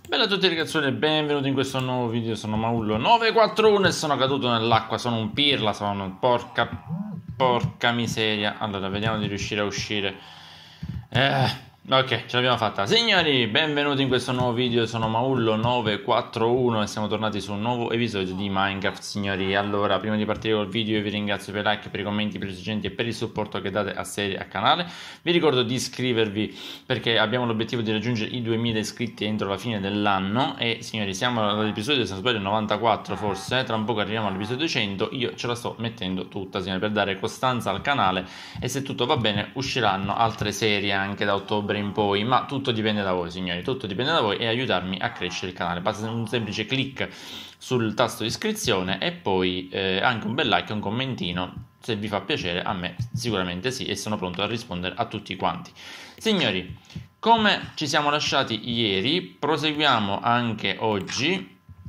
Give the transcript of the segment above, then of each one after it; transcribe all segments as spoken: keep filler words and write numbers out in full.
Bella a tutti ragazzuoli e benvenuti in questo nuovo video. Sono Maullo nove quattro uno e sono caduto nell'acqua. Sono un pirla, sono un porca porca miseria. Allora vediamo di riuscire a uscire. eh, Ok, ce l'abbiamo fatta. Signori, benvenuti in questo nuovo video. Sono Maullo nove quattro uno e siamo tornati su un nuovo episodio di Minecraft, signori. Allora, prima di partire col video io vi ringrazio per i like, per i commenti, per i suggerimenti e per il supporto che date a serie al canale. Vi ricordo di iscrivervi perché abbiamo l'obiettivo di raggiungere i duemila iscritti entro la fine dell'anno. E signori, siamo all'episodio, se non sbaglio, novantaquattro forse. Tra un poco arriviamo all'episodio cento. Io ce la sto mettendo tutta, signori, per dare costanza al canale. E se tutto va bene usciranno altre serie anche da ottobre in poi, ma tutto dipende da voi, signori, tutto dipende da voi e aiutarmi a crescere il canale. Basta un semplice click sul tasto di iscrizione e poi eh, anche un bel like e un commentino, se vi fa piacere. A me sicuramente sì, e sono pronto a rispondere a tutti quanti. Signori, come ci siamo lasciati ieri, proseguiamo anche oggi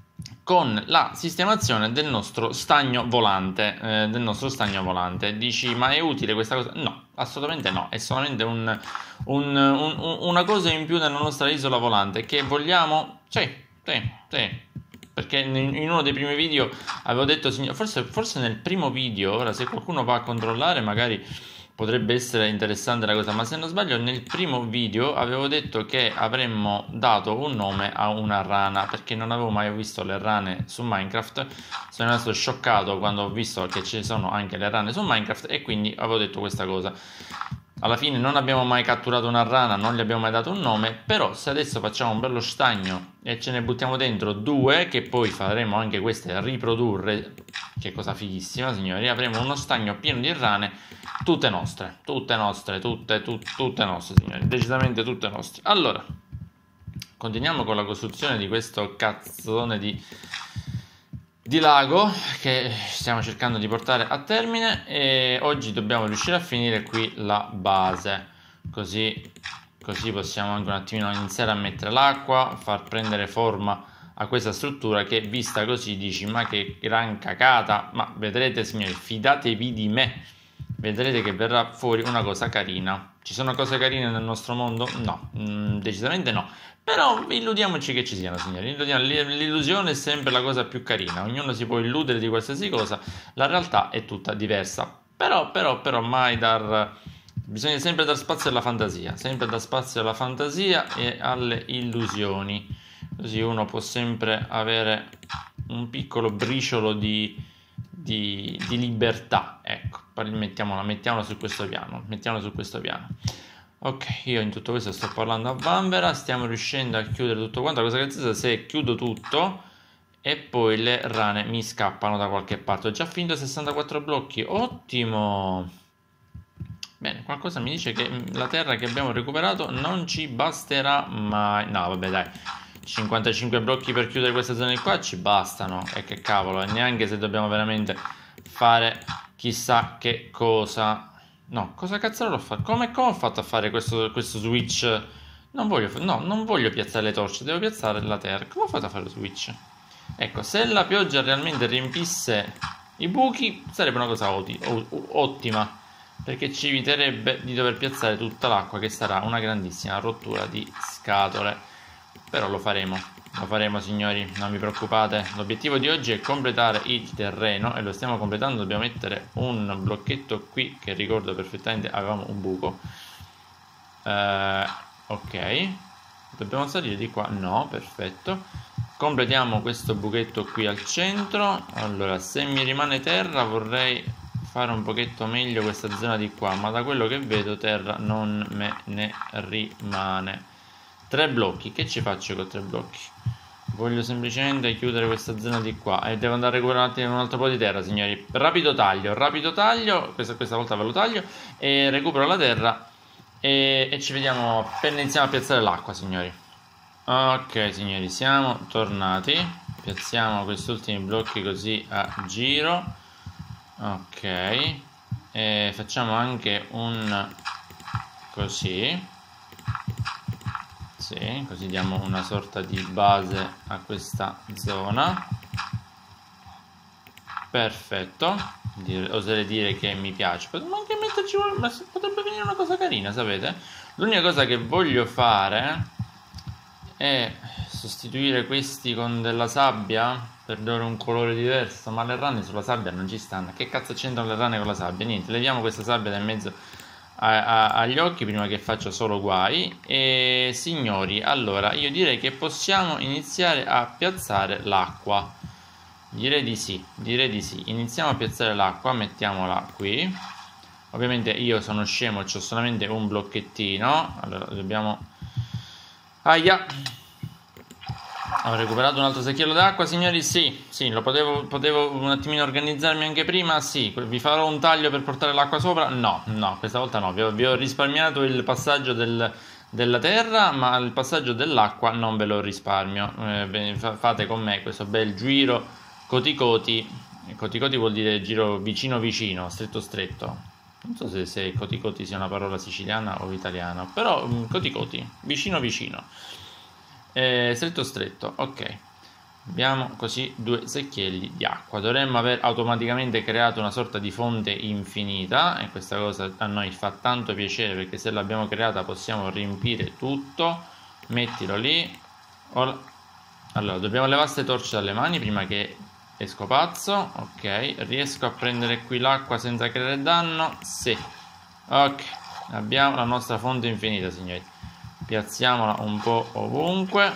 con la sistemazione del nostro stagno volante, eh, del nostro stagno volante. Dici, ma è utile questa cosa? No, assolutamente no, è solamente un, un, un, una cosa in più nella nostra isola volante che vogliamo. Sì, sì, sì. Perché in uno dei primi video avevo detto, forse, forse nel primo video, ora se qualcuno va a controllare magari potrebbe essere interessante la cosa, ma se non sbaglio nel primo video avevo detto che avremmo dato un nome a una rana, perché non avevo mai visto le rane su Minecraft. Sono rimasto scioccato quando ho visto che ci sono anche le rane su Minecraft e quindi avevo detto questa cosa. Alla fine non abbiamo mai catturato una rana, non gli abbiamo mai dato un nome, però se adesso facciamo un bello stagno e ce ne buttiamo dentro due, che poi faremo anche queste riprodurre, che cosa fighissima, signori, avremo uno stagno pieno di rane, tutte nostre, tutte nostre, tutte, tutte, tutte nostre, signori, decisamente tutte nostre. Allora, continuiamo con la costruzione di questo cazzone di... di lago che stiamo cercando di portare a termine, e oggi dobbiamo riuscire a finire qui la base, così, così possiamo anche un attimino iniziare a mettere l'acqua, far prendere forma a questa struttura che vista così dici ma che gran cacata, ma vedrete signori, fidatevi di me, vedrete che verrà fuori una cosa carina. Ci sono cose carine nel nostro mondo? No, mm, decisamente no. Però illudiamoci che ci siano, signori. L'illusione è sempre la cosa più carina. Ognuno si può illudere di qualsiasi cosa. La realtà è tutta diversa. Però, però, però mai dar... Bisogna sempre dar spazio alla fantasia. Sempre dar spazio alla fantasia e alle illusioni. Così uno può sempre avere un piccolo briciolo di, di, di libertà. Ecco, mettiamola, mettiamola su questo piano. Mettiamola su questo piano. Ok, io in tutto questo sto parlando a vanvera, stiamo riuscendo a chiudere tutto quanto. La cosa che se chiudo tutto e poi le rane mi scappano da qualche parte. Ho già finito sessantaquattro blocchi, ottimo. Bene, qualcosa mi dice che la terra che abbiamo recuperato non ci basterà mai. No, vabbè dai, cinquantacinque blocchi per chiudere queste zone qua ci bastano. E che cavolo, e neanche se dobbiamo veramente fare chissà che cosa. No, cosa cazzo l'ho fatto? Come, come ho fatto a fare questo, questo switch? Non voglio, no, non voglio piazzare le torce, devo piazzare la terra. Come ho fatto a fare lo switch? Ecco, se la pioggia realmente riempisse i buchi sarebbe una cosa ottima, perché ci eviterebbe di dover piazzare tutta l'acqua, che sarà una grandissima rottura di scatole. Però lo faremo. Lo faremo, signori, non vi preoccupate. L'obiettivo di oggi è completare il terreno e lo stiamo completando. Dobbiamo mettere un blocchetto qui, che ricordo perfettamente avevamo un buco. eh, Ok, dobbiamo salire di qua? No, perfetto. Completiamo questo buchetto qui al centro. Allora, se mi rimane terra vorrei fare un pochetto meglio questa zona di qua, ma da quello che vedo terra non me ne rimane. Tre blocchi, che ci faccio con tre blocchi? Voglio semplicemente chiudere questa zona di qua e devo andare a recuperare un altro po' di terra, signori. Rapido taglio, rapido taglio, questa, questa volta ve lo taglio e recupero la terra e, e ci vediamo appena iniziamo a piazzare l'acqua, signori. Ok, signori, siamo tornati. Piazziamo questi ultimi blocchi così a giro. Ok, e facciamo anche un così. Sì, così diamo una sorta di base a questa zona. Perfetto. Dire, oserei dire che mi piace. Ma anche metterci, ma potrebbe venire una cosa carina, sapete? L'unica cosa che voglio fare è sostituire questi con della sabbia per dare un colore diverso, ma le rane sulla sabbia non ci stanno. Che cazzo c'entrano le rane con la sabbia? Niente, leviamo questa sabbia da in mezzo a, a, agli occhi prima che faccia solo guai. E signori, allora io direi che possiamo iniziare a piazzare l'acqua. Direi di sì, direi di sì. Iniziamo a piazzare l'acqua, mettiamola qui. Ovviamente io sono scemo, c'ho solamente un blocchettino. Allora dobbiamo... Aia! Ho recuperato un altro secchiello d'acqua, signori. Sì, sì, lo potevo, potevo un attimino organizzarmi anche prima. Sì, vi farò un taglio per portare l'acqua sopra. No, no, questa volta no. Vi ho, vi ho risparmiato il passaggio del, della terra, ma il passaggio dell'acqua non ve lo risparmio. Eh, fate con me questo bel giro coti coti. Coti coti vuol dire giro vicino vicino, stretto stretto. Non so se, se coti coti sia una parola siciliana o italiana, però um, coti coti, vicino vicino. Eh, stretto stretto, ok. Abbiamo così due secchielli di acqua. Dovremmo aver automaticamente creato una sorta di fonte infinita, e questa cosa a noi fa tanto piacere, perché se l'abbiamo creata possiamo riempire tutto. Mettilo lì. Allora dobbiamo levare queste torce dalle mani prima che esco pazzo. Ok, riesco a prendere qui l'acqua senza creare danno? Sì. Ok, abbiamo la nostra fonte infinita, signori. Piazziamola un po' ovunque.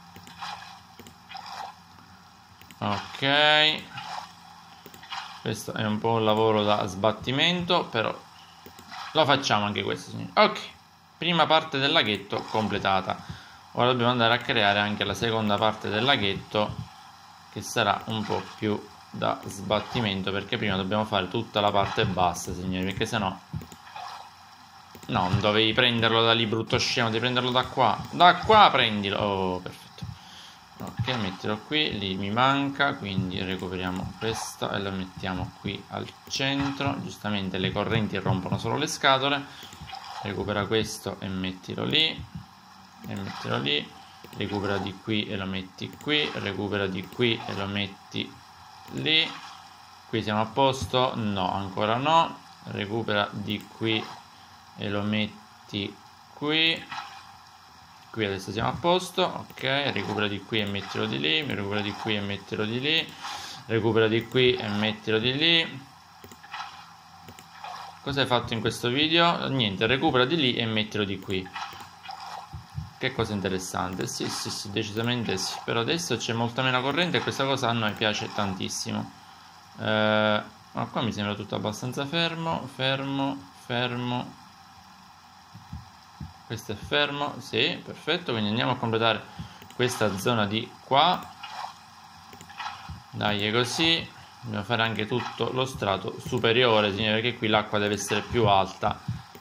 Ok, questo è un po' un lavoro da sbattimento, però lo facciamo anche questo, signori. Ok, prima parte del laghetto completata. Ora dobbiamo andare a creare anche la seconda parte del laghetto, che sarà un po' più da sbattimento, perché prima dobbiamo fare tutta la parte bassa, signori, perché sennò no, non dovevi prenderlo da lì, brutto scemo, devi prenderlo da qua. Da qua prendilo. Oh, perfetto. Ok, mettilo qui, lì mi manca, quindi recuperiamo questo e lo mettiamo qui al centro. Giustamente le correnti rompono solo le scatole. Recupera questo e mettilo lì. E mettilo lì. Recupera di qui e lo metti qui. Recupera di qui e lo metti lì. Qui siamo a posto? No, ancora no. Recupera di qui e lo metti qui. Qui adesso siamo a posto. Ok, recupera di qui e mettilo di lì. Recupera di qui e mettilo di lì. Recupera di qui e mettilo di lì. Cosa hai fatto in questo video? Niente, recupera di lì e mettilo di qui. Che cosa interessante. Sì, sì, sì, decisamente sì. Però adesso c'è molta meno corrente e questa cosa a noi piace tantissimo. Eh, ma qua mi sembra tutto abbastanza fermo. Fermo, fermo. Questo è fermo, sì, perfetto. Quindi andiamo a completare questa zona di qua. Dai, è così. Dobbiamo fare anche tutto lo strato superiore, signore, perché qui l'acqua deve essere più alta.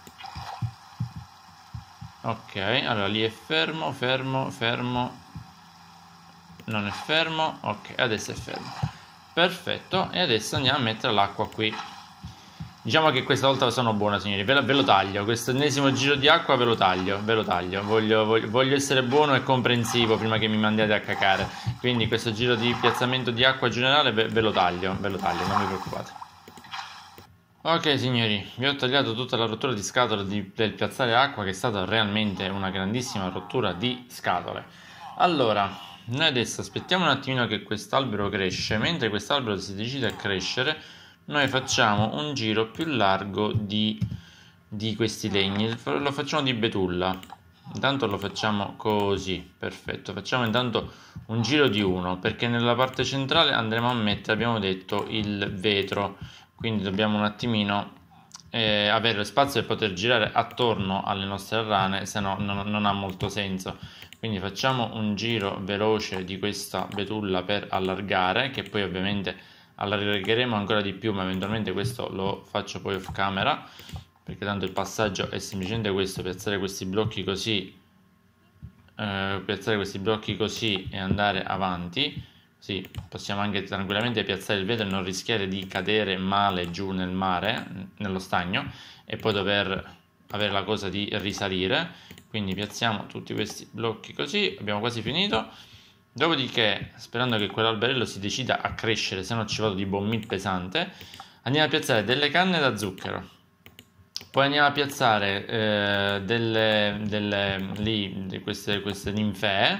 Ok, allora lì è fermo, fermo, fermo. Non è fermo. Ok, adesso è fermo. Perfetto, e adesso andiamo a mettere l'acqua qui. Diciamo che questa volta sono buona, signori, ve, ve lo taglio, questo ennesimo giro di acqua ve lo taglio, ve lo taglio, voglio, voglio, voglio essere buono e comprensivo prima che mi mandiate a cacare, quindi questo giro di piazzamento di acqua generale ve, ve lo taglio, ve lo taglio, non vi preoccupate. Ok signori, vi ho tagliato tutta la rottura di scatole di, del piazzare acqua, che è stata realmente una grandissima rottura di scatole. Allora, noi adesso aspettiamo un attimino che quest'albero cresce, mentre quest'albero si decide a crescere noi facciamo un giro più largo di, di questi legni, lo facciamo di betulla. Intanto lo facciamo così, perfetto. Facciamo intanto un giro di uno, perché nella parte centrale andremo a mettere, abbiamo detto, il vetro, quindi dobbiamo un attimino eh, avere spazio per poter girare attorno alle nostre rane, se no non, non ha molto senso. Quindi facciamo un giro veloce di questa betulla per allargare, che poi ovviamente allargheremo ancora di più, ma eventualmente questo lo faccio poi off camera, perché tanto il passaggio è semplicemente questo: piazzare questi blocchi così, eh, piazzare questi blocchi così e andare avanti. Sì, possiamo anche tranquillamente piazzare il vetro e non rischiare di cadere male giù nel mare, nello stagno, e poi dover avere la cosa di risalire. Quindi piazziamo tutti questi blocchi così, abbiamo quasi finito. Dopodiché, sperando che quell'alberello si decida a crescere, se no ci vado di bombit pesante, andiamo a piazzare delle canne da zucchero. Poi andiamo a piazzare eh, delle, delle lì, queste, queste ninfee,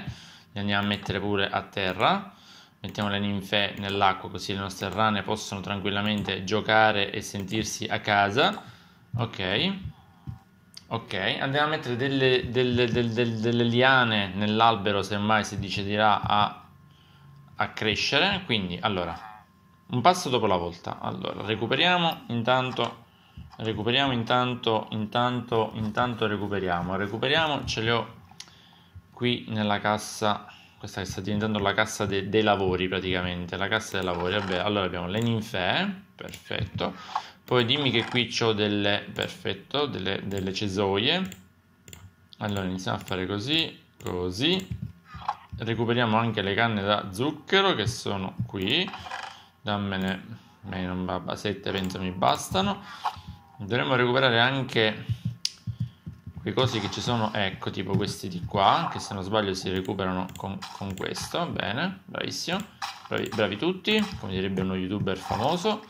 li andiamo a mettere pure a terra. Mettiamo le ninfee nell'acqua così le nostre rane possono tranquillamente giocare e sentirsi a casa. Ok. Ok, andiamo a mettere delle, delle, delle, delle, delle liane nell'albero se mai si deciderà a, a crescere. Quindi, allora, un passo dopo la volta. Allora, recuperiamo intanto, recuperiamo intanto, intanto, intanto recuperiamo. Recuperiamo, ce le ho qui nella cassa, questa che sta diventando la cassa de, dei lavori praticamente, la cassa dei lavori. Vabbè, allora abbiamo le ninfee, perfetto. Poi dimmi che qui ho delle, perfetto, delle, delle cesoie. Allora iniziamo a fare così, così. Recuperiamo anche le canne da zucchero che sono qui. Dammene, non sette penso mi bastano. Dovremmo recuperare anche quei cosi che ci sono, ecco, tipo questi di qua, che se non sbaglio si recuperano con, con questo. Bene, bravissimo, bravi, bravi tutti, come direbbe uno youtuber famoso.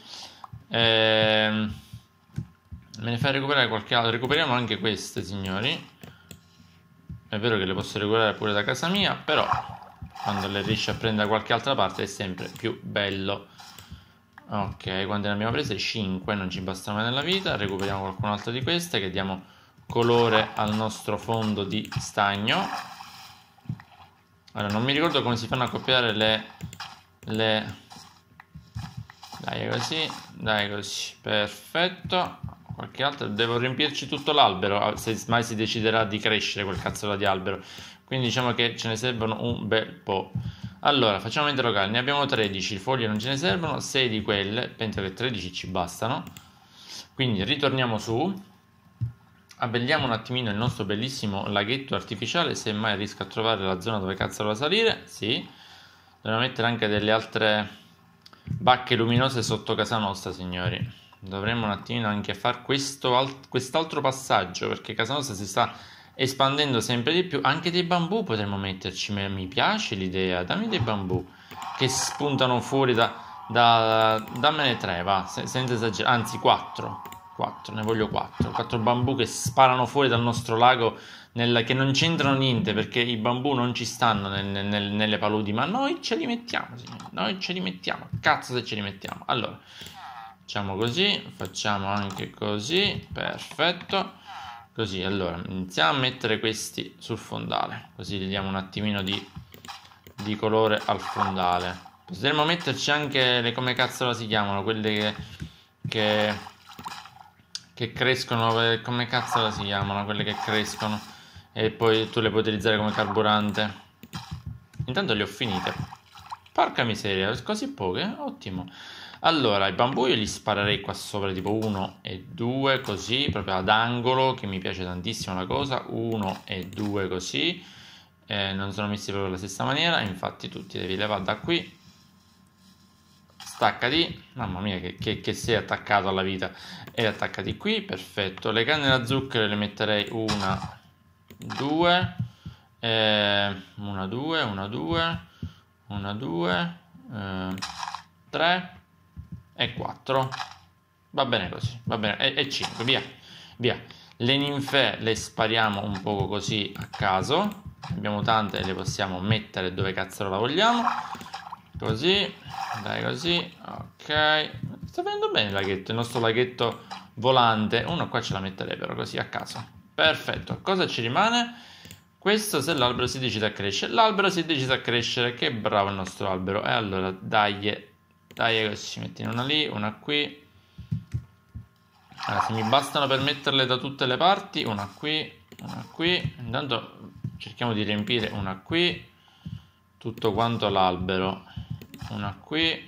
Ehm, me ne fai recuperare qualche altro. Recuperiamo anche queste, signori. È vero che le posso recuperare pure da casa mia, però quando le riesci a prendere da qualche altra parte è sempre più bello. Ok, quante ne abbiamo prese? cinque, non ci bastano mai nella vita. Recuperiamo qualcun'altra di queste che diamo colore al nostro fondo di stagno. Allora, non mi ricordo come si fanno a copiare le... le... Dai così, dai così, perfetto. Qualche altro, devo riempirci tutto l'albero se mai si deciderà di crescere quel cazzo di albero. Quindi diciamo che ce ne servono un bel po'. Allora, facciamo mente locale, ne abbiamo tredici, foglie non ce ne servono, sei di quelle, penso che tredici ci bastano. Quindi ritorniamo su, abbelliamo un attimino il nostro bellissimo laghetto artificiale, se mai riesco a trovare la zona dove cazzo da salire, sì. Dobbiamo mettere anche delle altre bacche luminose sotto casa nostra, signori. Dovremmo un attimino anche fare questo, quest'altro passaggio, perché casa nostra si sta espandendo sempre di più. Anche dei bambù potremmo metterci, mi piace l'idea. Dammi dei bambù che spuntano fuori da, da dammene tre, va, senza esagerare, anzi quattro, quattro, ne voglio quattro, quattro bambù che sparano fuori dal nostro lago, nel, che non c'entrano niente, perché i bambù non ci stanno nel, nel, nelle paludi, ma noi ce li mettiamo, signori, noi ce li mettiamo, cazzo se ce li mettiamo. Allora, facciamo così, facciamo anche così, perfetto. Così, allora, iniziamo a mettere questi sul fondale, così gli diamo un attimino di, di colore al fondale. Potremmo metterci anche le, come cazzo si chiamano, quelle che, che, che crescono, come cazzo si chiamano, quelle che crescono e poi tu le puoi utilizzare come carburante. Intanto le ho finite. Porca miseria, così poche, ottimo. Allora, i bambù io li sparerei qua sopra, tipo uno e due, così, proprio ad angolo, che mi piace tantissimo la cosa, uno e due così, eh, non sono messi proprio alla stessa maniera, infatti tu ti devi levare da qui, staccati, mamma mia che, che, che sei attaccato alla vita, e attaccati qui, perfetto. Le canne da zucchero le metterei una, due, eh, una, due, una, due, una, due, eh, tre e quattro, va bene così, va bene, e, e cinque, via, via. Le ninfee le spariamo un poco così a caso, abbiamo tante e le possiamo mettere dove cazzo la vogliamo, così, dai così, ok, sta venendo bene il laghetto, il nostro laghetto volante, uno qua ce la metterei però così a caso, perfetto. Cosa ci rimane? Questo se l'albero si decide a crescere, l'albero si decide a crescere, che bravo il nostro albero, e allora dai, dai così, mettine una lì, una qui. Allora, se mi bastano per metterle da tutte le parti, una qui, una qui. Intanto cerchiamo di riempire una qui, tutto quanto l'albero. Una qui.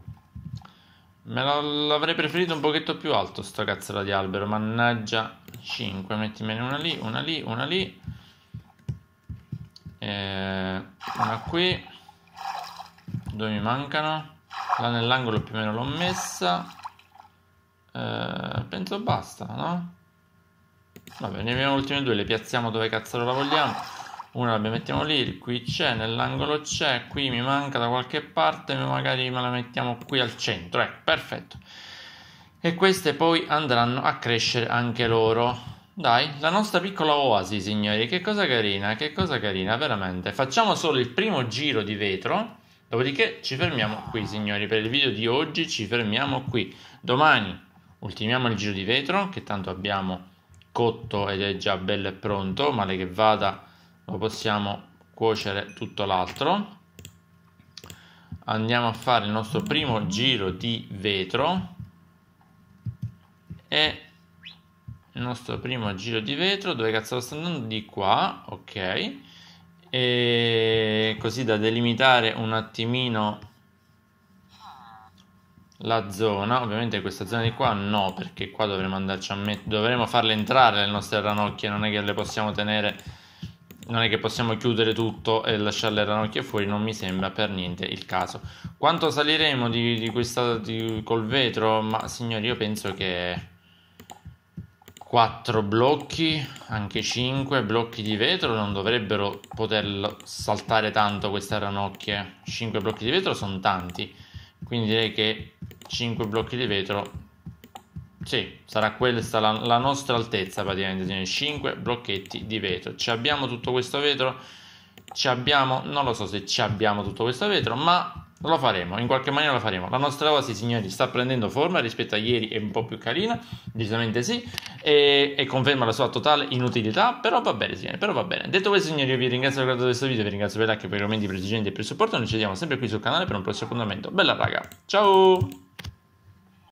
Me l'avrei preferito un pochetto più alto sto cazzo di albero, mannaggia. cinque, mettimene una lì, una lì, una lì. Eh, una qui. Dove mi mancano? Là nell'angolo più o meno l'ho messa. Eh, penso basta, no? Vabbè, ne abbiamo le ultime due, le piazziamo dove cazzo la vogliamo. Una la mettiamo lì, qui c'è, nell'angolo c'è, qui mi manca da qualche parte, magari me la mettiamo qui al centro, ecco, perfetto. E queste poi andranno a crescere anche loro. Dai, la nostra piccola oasi, signori, che cosa carina, che cosa carina, veramente. Facciamo solo il primo giro di vetro, dopodiché ci fermiamo qui, signori. Per il video di oggi ci fermiamo qui. Domani ultimiamo il giro di vetro, che tanto abbiamo cotto ed è già bello e pronto, male che vada lo possiamo cuocere tutto l'altro. Andiamo a fare il nostro primo giro di vetro e il nostro primo giro di vetro, dove cazzo lo sto andando? Di qua, ok, e così da delimitare un attimino la zona. Ovviamente questa zona di qua no, perché qua dovremo andarci a mettere, dovremo farle entrare le nostre ranocchie, non è che le possiamo tenere, non è che possiamo chiudere tutto e lasciare le ranocchie fuori, non mi sembra per niente il caso. Quanto saliremo di, di questa di, col vetro? Ma signori, io penso che quattro blocchi, anche cinque blocchi di vetro non dovrebbero poter saltare tanto queste ranocchie. cinque blocchi di vetro sono tanti, quindi direi che cinque blocchi di vetro, sì, sarà questa la, la nostra altezza praticamente. cinque blocchetti di vetro. Ci abbiamo tutto questo vetro? Ci abbiamo, non lo so se ci abbiamo tutto questo vetro, ma lo faremo, in qualche maniera lo faremo. La nostra oasi, signori, sta prendendo forma, rispetto a ieri è un po' più carina, decisamente sì, e, e conferma la sua totale inutilità, però va bene, signori, però va bene. Detto questo, signori, io vi ringrazio per aver guardato questo video, vi ringrazio per i like, per i commenti, per i suggerimenti e per il supporto. Noi ci vediamo sempre qui sul canale per un prossimo appuntamento. Bella raga, ciao!